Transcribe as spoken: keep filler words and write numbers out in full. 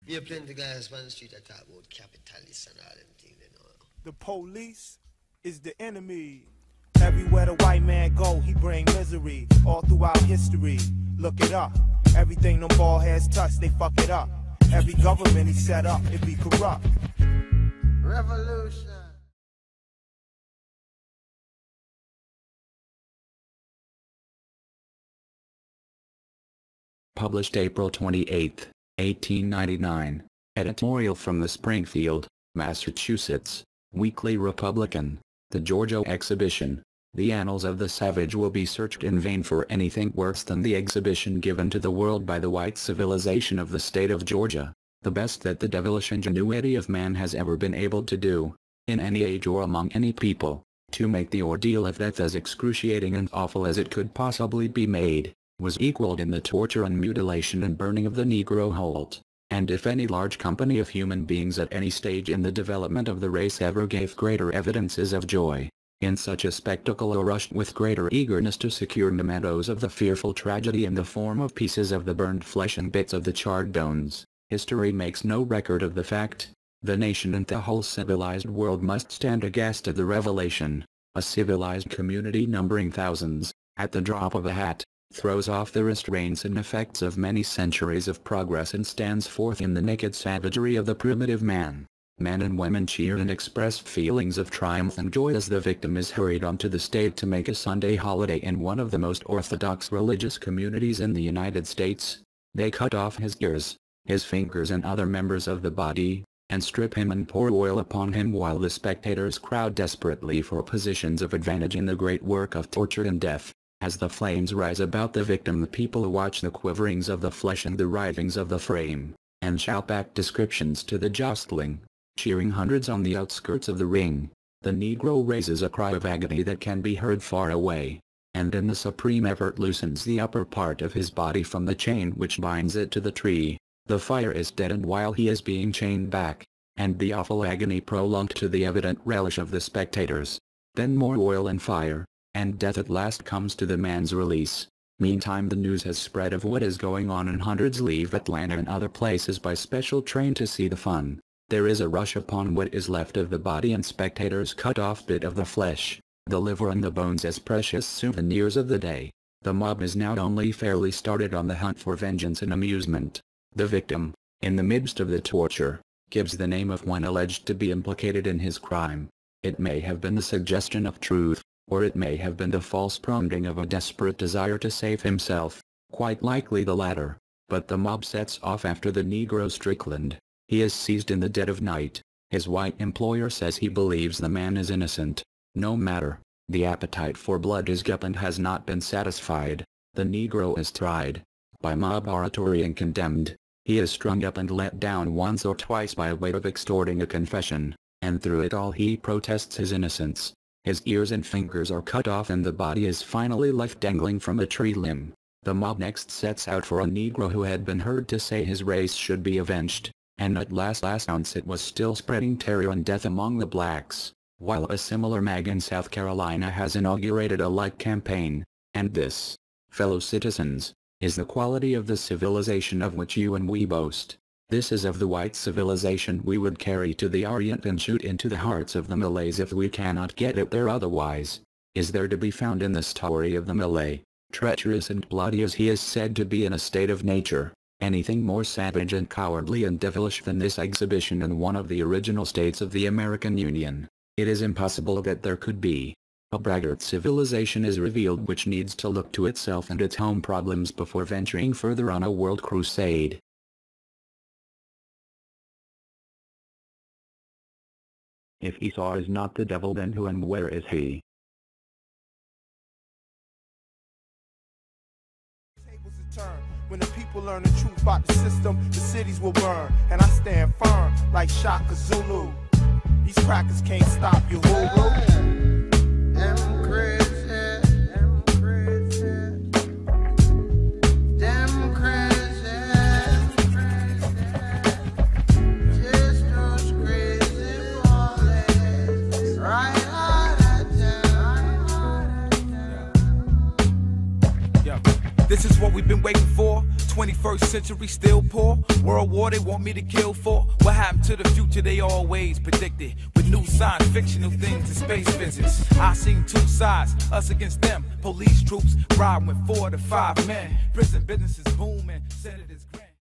You plenty guys on the street that talk about capitalists and all them things, you know. The police is the enemy. Everywhere the white man go, he bring misery. All throughout history, look it up. Everything them bald heads touch, they fuck it up. Every government he set up, it be corrupt. Revolution. Published April twenty-eighth, eighteen ninety-nine. Editorial from the Springfield, Massachusetts, Weekly Republican. The Georgia exhibition. The annals of the savage will be searched in vain for anything worse than the exhibition given to the world by the white civilization of the state of Georgia, the best that the devilish ingenuity of man has ever been able to do, in any age or among any people, to make the ordeal of death as excruciating and awful as it could possibly be made, was equaled in the torture and mutilation and burning of the Negro Holt. And if any large company of human beings at any stage in the development of the race ever gave greater evidences of joy in such a spectacle, or rushed with greater eagerness to secure mementos of the fearful tragedy in the form of pieces of the burned flesh and bits of the charred bones, history makes no record of the fact. The nation and the whole civilized world must stand aghast at the revelation. A civilized community numbering thousands, at the drop of a hat, throws off the restraints and effects of many centuries of progress and stands forth in the naked savagery of the primitive man. Men and women cheer and express feelings of triumph and joy as the victim is hurried onto the stage to make a Sunday holiday in one of the most orthodox religious communities in the United States. They cut off his ears, his fingers and other members of the body, and strip him and pour oil upon him while the spectators crowd desperately for positions of advantage in the great work of torture and death. As the flames rise about the victim, the people watch the quiverings of the flesh and the writhings of the frame, and shout back descriptions to the jostling, cheering hundreds on the outskirts of the ring. The Negro raises a cry of agony that can be heard far away, and in the supreme effort loosens the upper part of his body from the chain which binds it to the tree. The fire is deadened while he is being chained back, and the awful agony prolonged to the evident relish of the spectators. Then more oil and fire, and death at last comes to the man's release. Meantime the news has spread of what is going on, and hundreds leave Atlanta and other places by special train to see the fun. There is a rush upon what is left of the body, and spectators cut off bit of the flesh, the liver and the bones as precious souvenirs of the day. The mob is now only fairly started on the hunt for vengeance and amusement. The victim, in the midst of the torture, gives the name of one alleged to be implicated in his crime. It may have been the suggestion of truth, or it may have been the false prompting of a desperate desire to save himself, quite likely the latter. But the mob sets off after the Negro Strickland. He is seized in the dead of night. His white employer says he believes the man is innocent. No matter, the appetite for blood is up and has not been satisfied. The Negro is tried, by mob oratory, and condemned. He is strung up and let down once or twice by way of extorting a confession, and through it all he protests his innocence. His ears and fingers are cut off and the body is finally left dangling from a tree limb. The mob next sets out for a Negro who had been heard to say his race should be avenged, and at last last ounce it was still spreading terror and death among the blacks, while a similar mag in South Carolina has inaugurated a like campaign. And this, fellow citizens, is the quality of the civilization of which you and we boast. This is of the white civilization we would carry to the Orient and shoot into the hearts of the Malays if we cannot get it there otherwise. Is there to be found in the story of the Malay, treacherous and bloody as he is said to be in a state of nature, anything more savage and cowardly and devilish than this exhibition in one of the original states of the American Union? It is impossible that there could be. A braggart civilization is revealed which needs to look to itself and its home problems before venturing further on a world crusade. If Esau is not the devil, then who and where is he? When the people learn the truth about the system, the cities will burn. And I stand firm like Shaka Zulu. These crackers can't stop you, hooroo. Them crazy, them crazy, them crazy, just those crazy boys, right out of town. Yeah. This is what we've been waiting for. twenty-first century still poor? World war they want me to kill for? What happened to the future they always predicted? With new science fictional things and space visits. I seen two sides, us against them. Police troops riding with four to five men. Prison business is booming, senators.